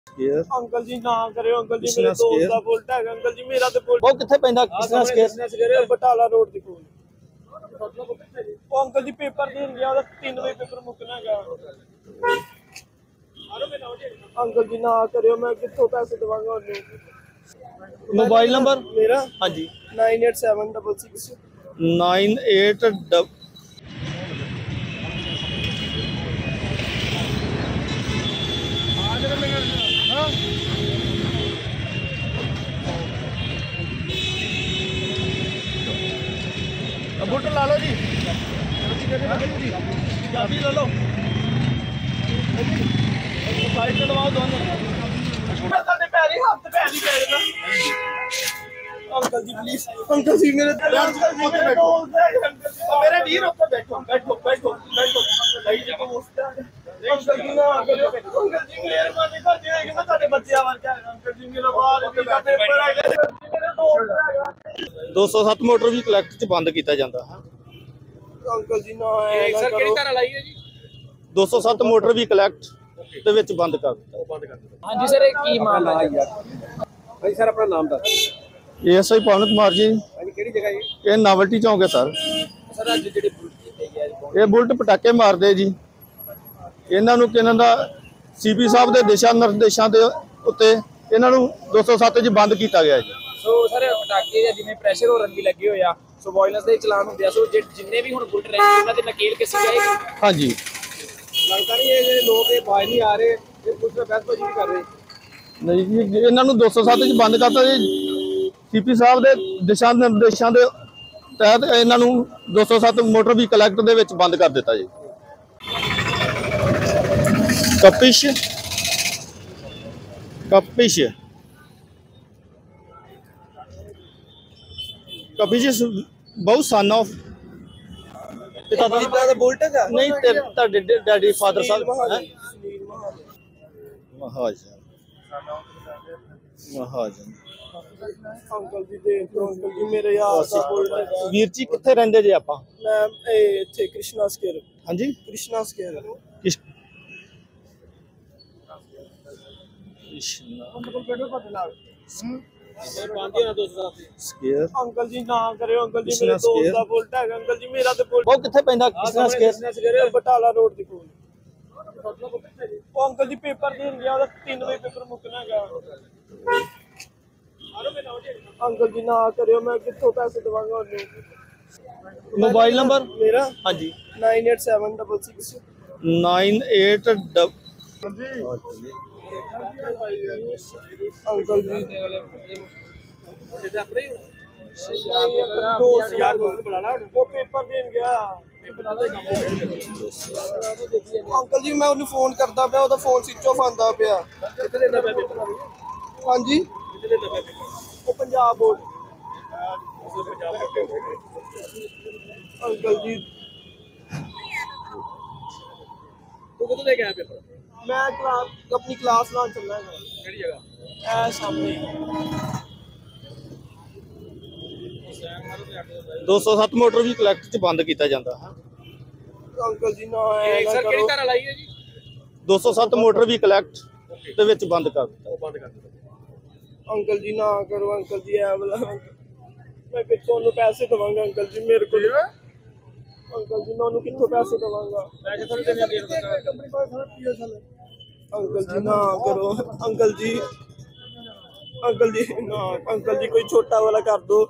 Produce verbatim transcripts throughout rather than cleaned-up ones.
uncle जी ना करे uncle ji मेरे दोस्त दा बुलेट है अंकल जी मेरा ते बुलेट वो किथे पैंदा कृष्णा स्केयर बटाला रोड दी कोल ओ अंकल जी पेपर देन गया ओदा तीन बजे पेपर मुकना है अंकल जी ना करियो मैं कित्थों पैसे दवांगा ओनू मोबाइल नंबर मेरा हाँ जी nine eight seven double six nine eight Bullet ला लो जी चाबी ले लो साइड से दबाओ दोनों uncle ji please uncle ji मेरे अंकल जी मेरे दोस्त है मेरे वीर ऊपर बैठो बैठो बैठो बैठो भाई जी को मुस्ता अंकल जी ना करियो अंकल जी मेहरबानी कर दियो कि मैं ਤੁਹਾਡੇ ਬੱਚਿਆਂ ਵਰਗਾ अंकल जी मेरा बाहर का पेपर है मेरे दोस्त है दो सौ सात मोटर भी कलेक्ट च बंद किया जाता है अंकल जी ना है सर ਕਿਹੜੀ ਤਰ੍ਹਾਂ ਲਾਈ ਹੈ ਜੀ दो सौ सात मोटर भी कलेक्ट ਦੇ ਵਿੱਚ ਬੰਦ ਕਰ ਦਿੱਤਾ ਬੰਦ ਕਰ ਦਿੱਤਾ ਹਾਂਜੀ ਸਰ ਇਹ ਕੀ ਮਾਮਲਾ ਹੈ ਯਾਰ ਭਾਈ ਸਰ ਆਪਣਾ ਨਾਮ ਦੱਸ एएसआई पवन कुमार जी ਹਾਂਜੀ ਕਿਹੜੀ ਜਗ੍ਹਾ ਜੀ ਇਹ ਨਾਵਲਟੀ ਚੌਂਕ ਹੈ ਸਰ ਸਰ ਅੱਜ ਜਿਹੜੇ ਬੁਲਟ ਕੀਤੇ ਗਏ ਇਹ ਬੁਲਟ ਪਟਾਕੇ ਮਾਰਦੇ ਜੀ ਇਹਨਾਂ ਨੂੰ ਕਿਹਨਾਂ ਦਾ ਸੀਪੀ ਸਾਹਿਬ ਦੇ ਦਿਸ਼ਾ ਨਿਰਦੇਸ਼ਾਂ ਦੇ ਉੱਤੇ ਇਹਨਾਂ ਨੂੰ ਦੋ ਸੌ ਸੱਤ 'ਚ ਬੰਦ ਕੀਤਾ ਗਿਆ ਜੀ ਸੋ ਸਰ ਪਟਾਕੇ ਜਾਂ ਜਿਵੇਂ ਪ੍ਰੈਸ਼ਰ ਹੋ ਰੰਗੀ ਲੱਗੇ ਹੋਏ ਆ ਸੋ ਵਾਇਲੈਂਸ ਦੇ ਚਲਾਨ ਹੁੰਦੇ ਆ ਸੋ ਜਿੰਨੇ ਵੀ ਹੁਣ ਬੁਲਟ ਰਹੇ ਉਹਨਾਂ ਦੇ ਨਕੇਲ ਕਿਸੇ ਜਾਏਗੀ ਹਾਂਜੀ ਲੱਗਦਾ ਨਹੀਂ ਇਹ ਜਿਹੜੇ ਲੋਕ ਇਹ ਬਾਜ ਨਹੀਂ ਆ ਰਹੇ ਇਹ ਕੁਝ ਨਾ ਬਹਿਸਬਾਜ਼ੀ ਨਹੀਂ ਕਰ ਰਹੇ ਨਹੀਂ ਜੀ ਇਹਨਾਂ ਨੂੰ ਦੋ ਸੌ ਸੱਤ 'ਚ ਬੰਦ ਕਰਤਾ ਜੀ ਸੀਪੀ ਸਾਹਿਬ ਦੇ ਦਿਸ਼ਾ ਨਿਰਦੇਸ਼ਾਂ ਦੇ ਤਹਿਤ ਇਹਨਾਂ ਨੂੰ ਦੋ ਸੌ ਸੱਤ ਮੋਟਰ ਵੀ ਕਲੈਕਟ ਦੇ ਵਿੱਚ ਬੰਦ ਕਰ ਦਿੱਤਾ ਜੀ ਕਪਿਸ਼ ਕਪਿਸ਼ ਕਪਿਸ਼ ਬਹੁਤ ਸਨ ਆਫ ਪਿਤਾ ਦਾ ਬੁਲਟ ਹੈਗਾ ਨਹੀਂ ਤੁਹਾਡੇ ਡੈਡੀ ਫਾਦਰ ਸਾਹਿਬ ਮਹਾਜਨ ਮਹਾਜਨ ਅੰਕਲ ਜੀ ਦੇ ਅੰਕਲ ਜੀ ਮੇਰੇ ਯਾਰ ਦਾ ਬੁਲਟ ਹੈਗਾ ਵੀਰ ਜੀ ਕਿੱਥੇ ਰਹਿੰਦੇ ਜੇ ਆਪਾਂ ਮੈਂ ਇਹ ਇੱਥੇ ਕ੍ਰਿਸ਼ਨਾ ਸਕੇਅਰ ਹਾਂਜੀ ਕ੍ਰਿਸ਼ਨਾ ਸਕੇਅਰ ਕਿਸ ਸਕੇਅਰ ਅੰਕਲ ਜੀ ਨਾ ਕਰਿਓ ਅੰਕਲ ਜੀ ਮੇਰੇ ਦੋਸਤ ਦਾ ਬੁਲਟ ਹੈਗਾ ਅੰਕਲ ਜੀ ਮੇਰਾ ਤੇ ਬੁਲਟ ਉਹ ਕਿੱਥੇ ਪੈਂਦਾ ਕਿਸਨਾ ਸਕੇਅਰ ਬਟਾਲਾ ਰੋਡ ਦੀ ਕੋਲ ਉਹ ਅੰਕਲ ਜੀ ਪੇਪਰ ਦੇਣ ਗਿਆ ਉਹਦਾ ਤਿੰਨ ਵਜੇ ਪੇਪਰ ਮੁੱਕਣਾ ਹੈਗਾ ਅੰਕਲ ਜੀ ਨਾ ਕਰਿਓ ਮੈਂ ਕਿੱਥੋਂ ਪੈਸੇ ਦਵਾਂਗਾ ਉਹਨੂੰ मोबाइल नंबर मेरा हाँ जी nine eight seven double six nine eight uncle ji वो पेपर देन गया अंकल जी मैं उन्हें फोन करता पे ਉਹਦਾ ਫੋਨ ਸਵਿਚ ਆਫ ਆਂਦਾ ਪਿਆ ਕਿੱਥੇ ਦੇਣਾ ਪਿਆ ਪੇਪਰ ਹਾਂਜੀ ਕਿੱਥੇ ਦੇਣਾ ਪਿਆ ਪੇਪਰ ਉਹ ਪੰਜਾਬ ਬੋਰਡ अंकल जी तू कितने लेके आया पेपर मैं क्लास अपनी क्लास लान चलना है केड़ी जगह ए सामने दो सौ सत्त मोटर भी कलेक्ट च बंद किया जाता है अंकल जी ना है सर केड़ी तरह लाई है जी दो सौ सत्त मोटर भी कलेक्ट ਦੇ ਵਿੱਚ ਬੰਦ ਕਰ ਦਿੱਤਾ ਬੰਦ ਕਰ ਦਿੱਤਾ ਅੰਕਲ ਜੀ ਨਾ ਕਰੋ ਅੰਕਲ ਜੀ ਐ ਵਾਲਾ मैं कितों पैसे दवांगा अंकल जी मेरे को अंकल जी मैं उन्हें कितों पैसे दवांगा अंकल जी ना करो अंकल जी अंकल जी ना अंकल जी कोई छोटा वाला कर दो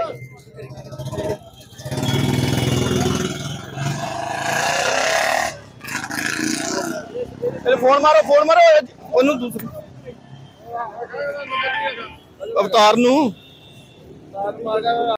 फोन मारो फोन मारो ओनू दूसरी अवतार नू